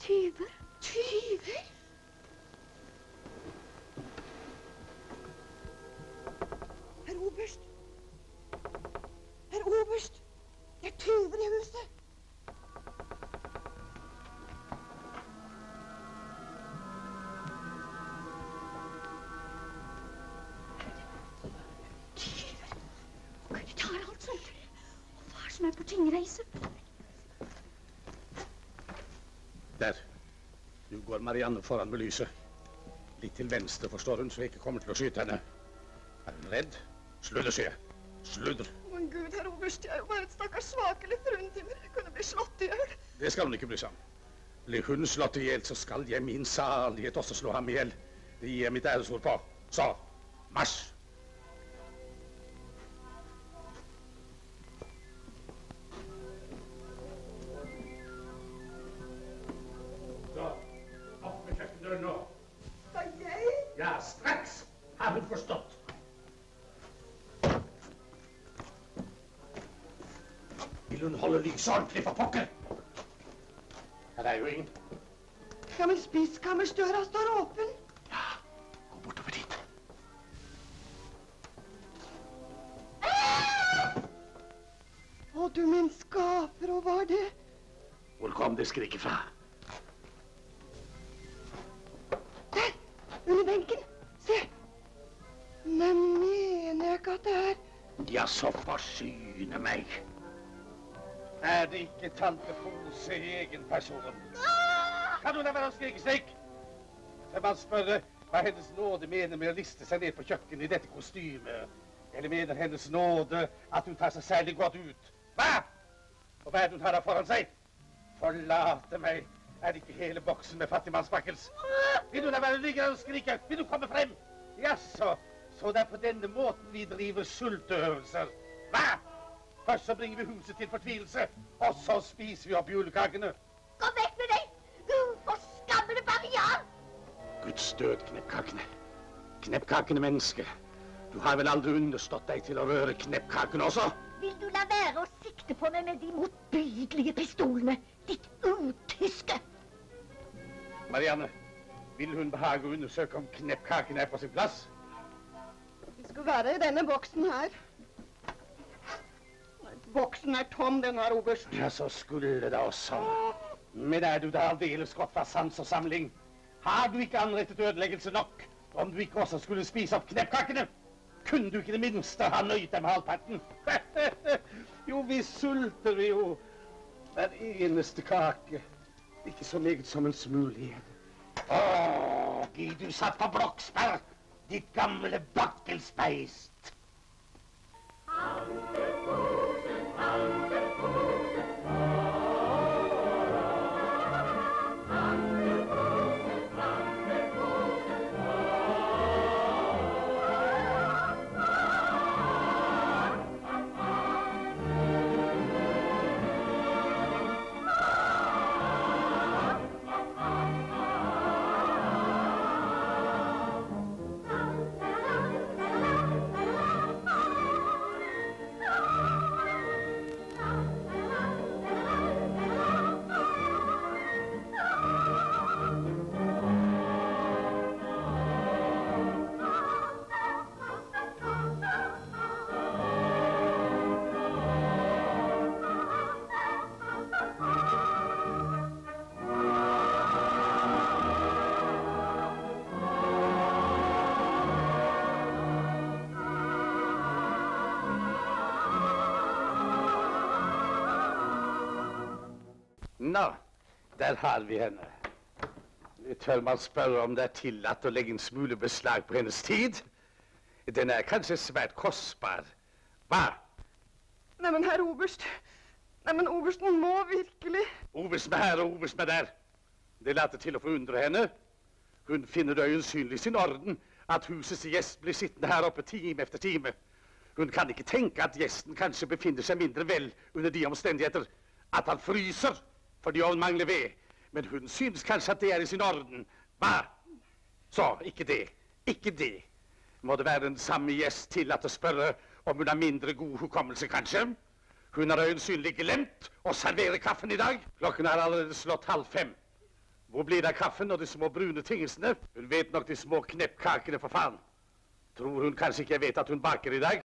tyver. Tyver? Herr Oberst! Herr Oberst! Det er tyver i huset! Som er på tingreise. Der. Nu går Marianne foran med lyset. Litt til venstre, forstår hun, så jeg ikke kommer til å skyte henne. Er hun redd? Sludder, sier jeg. Sludder. Men Gud, herr Oberst, jeg er jo bare et stakkars svakelig fruntimmer. Jeg kunne bli slått i hjel. Det skal hun ikke bli sånn. Blir hun slått i hjel, så skal jeg min salighet også slå ham i hjel. Det gir jeg mitt æresord på. Så, marsj! Ja, straks har hun forstått. Vil hun holde lyset ordentlig for pokker? Her er jo ingen. Ja, men spiskammersdøra står åpen. Ja, gå bortover dit. Å, du min skaper, og hva er det? Hvor kom det skriket fra? Under benken. Se. Men mener jeg ikke at det er... Ja, så forsyne meg. Er det ikke tante Pose i egen person? Kan du la være å skrike slik? Jeg bare spørre hva hennes nåde mener med å liste seg ned på kjøkkenet i dette kostymet. Eller mener hennes nåde at hun tar seg særlig godt ut? Hva? Og hva er det hun har da foran seg? Forlate meg. Er det ikke hele boksen med fattigmannsbakkels? Vil du la være ligge og skrike? Vil du komme frem? Jaså, så det er på denne måten vi driver sulteøvelser. Hva? Først så bringer vi huset til fortvilelse, og så spiser vi opp julekakene. Gå vekk med deg! Forskamle bavian! Guds død, kneppkakene. Kneppkakene, menneske. Du har vel aldri understått deg til å røre kneppkakene også? Vil du la være å sikte på meg med de motbydelige pistolene? Ditt utyske! Marianne, vil hun behage å undersøke om kneppkaken er på sin plass? Det skulle være i denne boksen her. Boksen er tom, den her, Oberst. Ja, så skulle det også. Men er du da aldeles gått fra sans og samling? Har du ikke anrettet ødeleggelse nok, om du ikke også skulle spise opp kneppkakene? Kunne du ikke det minste ha nøyt dem halvparten? Jo, vi sulter vi jo. Hver eneste kake. Ikke så meget som en smule igjen. Åh, Gud, du satt på blokksperr, ditt gamle bakkelspeist. Nå, der har vi henne. Tør man spørre om det er tillatt å legge en smule beslag på hennes tid? Den er kanskje svært kostbar. Hva? Neimen, herr Oberst. Neimen, Obersten må virkelig... Oberst med her og oberst med der. Det later til å forundre henne. Hun finner det øyensynlig sin orden at husets gjest blir sittende her oppe time efter time. Hun kan ikke tenke at gjesten kanskje befinner seg mindre vel under de omstendigheter at han fryser fordi han mangler ved. Men hun synes kanskje at det er i sin orden. Hva? Så, ikke det. Ikke det. Må det være den samme gjest tillatt å spørre om hun har mindre god hukommelse, kanskje? Hun har øyensynlig glemt å servere kaffen i dag. Klokken er allerede slått 4:30. Hvor blir det av kaffen og de små brune tingelsene? Hun vet nok de små kneppkakene, for faen. Tror hun kanskje ikke jeg vet at hun baker i dag?